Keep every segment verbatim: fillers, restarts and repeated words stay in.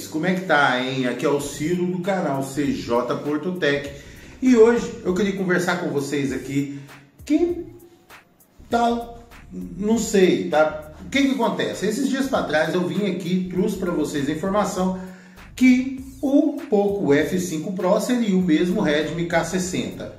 como é que tá, hein? Aqui é o Ciro do canal C J Porto Tech e hoje eu queria conversar com vocês aqui que tal, não sei, tá? O que que acontece? Esses dias para trás eu vim aqui, trouxe para vocês a informação que o Poco F cinco Pro seria o mesmo Redmi K sessenta.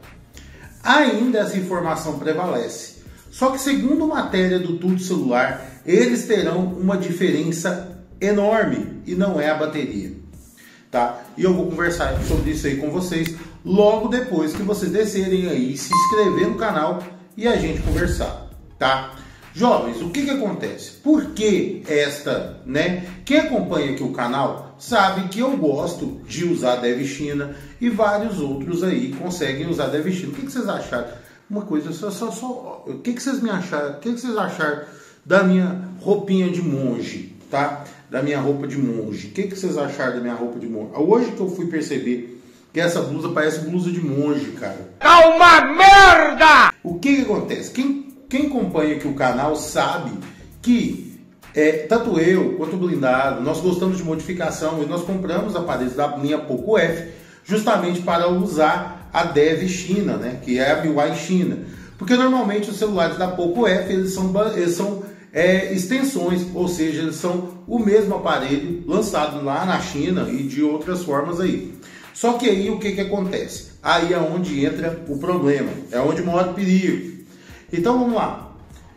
Ainda essa informação prevalece, só que segundo matéria do Tudo Celular, eles terão uma diferença enorme e não é a bateria, tá? E eu vou conversar sobre isso aí com vocês logo depois que vocês descerem aí, se inscrever no canal e a gente conversar, tá? Jovens, o que que acontece? Por que esta, né? Quem acompanha aqui o canal sabe que eu gosto de usar Dev China e vários outros aí conseguem usar Dev China. O que que vocês acharam? Uma coisa, só, só, só o que que vocês me acharam? O que que vocês acharam da minha roupinha de monge, tá? Da minha roupa de monge. O que que vocês acharam da minha roupa de monge? Hoje que eu fui perceber que essa blusa parece blusa de monge, cara. É uma merda! O que que acontece? Quem, quem acompanha aqui o canal sabe que é, tanto eu quanto o Blindado, nós gostamos de modificação e nós compramos aparelhos da linha Poco F justamente para usar a Dev China, né? Que é a B Y China. Porque normalmente os celulares da Poco F eles são, eles são é, extensões, ou seja, eles são o mesmo aparelho lançado lá na China e de outras formas aí. Só que aí o que que acontece? Aí é onde entra o problema, é onde mora o perigo. Então vamos lá.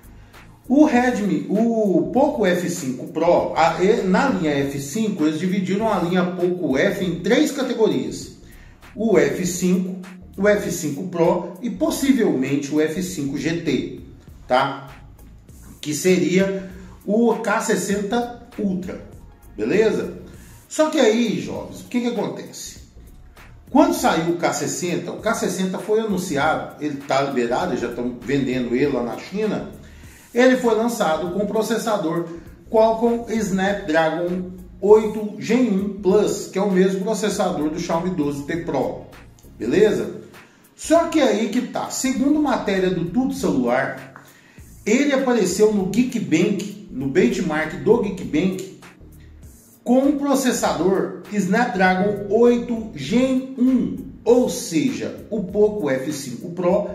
O Redmi, o Poco F cinco Pro, a, na linha F cinco eles dividiram a linha Poco F em três categorias: o F cinco, o F cinco Pro e possivelmente o F cinco G T, tá? Que seria o K sessenta Ultra, beleza? Só que aí, jovens, o que que acontece? Quando saiu o K sessenta, o K sessenta foi anunciado, ele está liberado, já estão vendendo ele lá na China, ele foi lançado com o processador Qualcomm Snapdragon oito Gen um Plus, que é o mesmo processador do Xiaomi doze T Pro, beleza? Só que aí que tá, segundo matéria do Tudo Celular, ele apareceu no Geekbench, no benchmark do Geekbench, com um processador Snapdragon oito Gen um, ou seja, o Poco F cinco Pro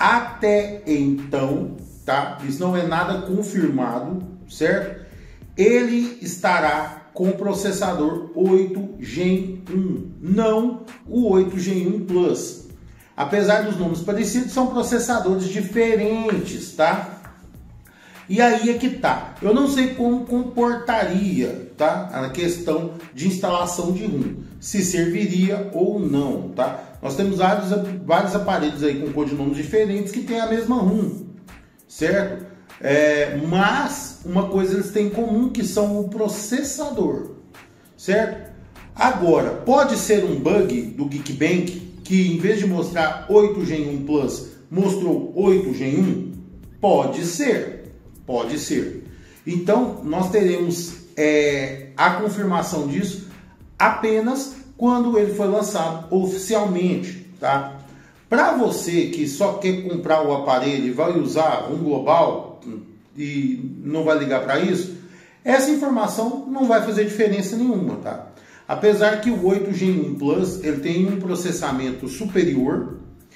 até então, tá? Isso não é nada confirmado, certo? Ele estará com o processador oito Gen um, não o oito Gen um Plus. Apesar dos nomes parecidos, são processadores diferentes, tá? E aí é que tá. Eu não sei como comportaria, tá? A questão de instalação de ROM. Se serviria ou não, tá? Nós temos vários, vários aparelhos aí com codinomes diferentes que têm a mesma ROM, certo? É, mas uma coisa eles têm em comum, que são o processador, certo? Agora, pode ser um bug do Geekbench que em vez de mostrar oito Gen um Plus, mostrou oito Gen um? Pode ser. Pode ser. Então, nós teremos é, a confirmação disso apenas quando ele for lançado oficialmente, tá? Para você que só quer comprar o aparelho e vai usar um global e não vai ligar para isso, essa informação não vai fazer diferença nenhuma, tá? Apesar que o oito Gen um Plus ele tem um processamento superior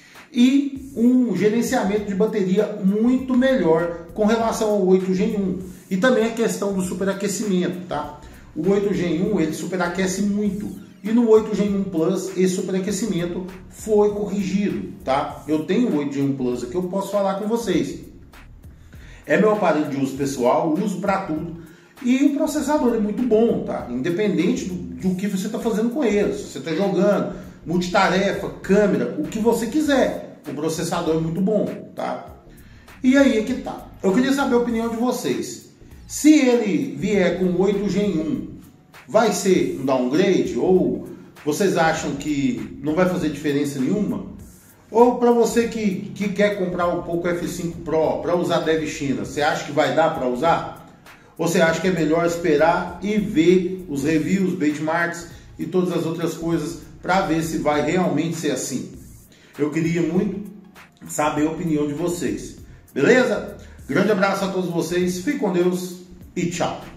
e um gerenciamento de bateria muito melhor com relação ao oito Gen um. E também a questão do superaquecimento, tá? O oito Gen um ele superaquece muito. E no oito Gen um Plus esse superaquecimento foi corrigido, tá? Eu tenho o oito Gen um Plus aqui, eu posso falar com vocês. É meu aparelho de uso pessoal, uso para tudo. E o processador é muito bom, tá? Independente do, do que você está fazendo com ele. Se você está jogando, multitarefa, câmera, o que você quiser. O processador é muito bom, tá? E aí é que tá. Eu queria saber a opinião de vocês. Se ele vier com oito Gen um, vai ser um downgrade? Ou vocês acham que não vai fazer diferença nenhuma? Ou para você que, que quer comprar o Poco F cinco Pro para usar Dev China, você acha que vai dar para usar? Ou você acha que é melhor esperar e ver os reviews, benchmarks e todas as outras coisas para ver se vai realmente ser assim? Eu queria muito saber a opinião de vocês. Beleza? Grande abraço a todos vocês, fique com Deus e tchau!